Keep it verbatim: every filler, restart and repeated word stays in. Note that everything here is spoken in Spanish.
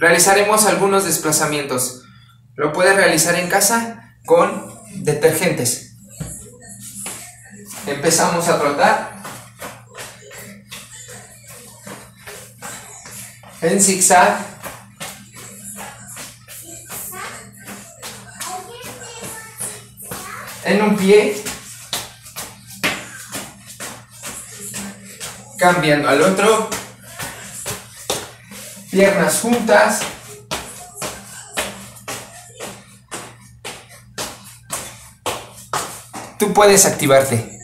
realizaremos algunos desplazamientos. Lo puedes realizar en casa con detergentes. Empezamos a trotar en zigzag, en un pie, cambiando al otro, piernas juntas, tú puedes activarte.